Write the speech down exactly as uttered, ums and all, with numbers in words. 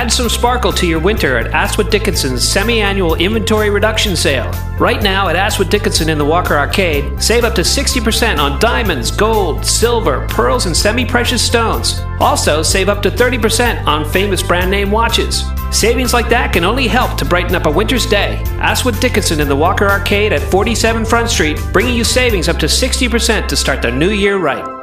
Add some sparkle to your winter at Aswood Dickinson's semi-annual inventory reduction sale. Right now at Aswood Dickinson in the Walker Arcade, save up to sixty percent on diamonds, gold, silver, pearls, and semi-precious stones. Also, save up to thirty percent on famous brand name watches. Savings like that can only help to brighten up a winter's day. Aswood Dickinson in the Walker Arcade at forty-seven Front Street, bringing you savings up to sixty percent to start the new year right.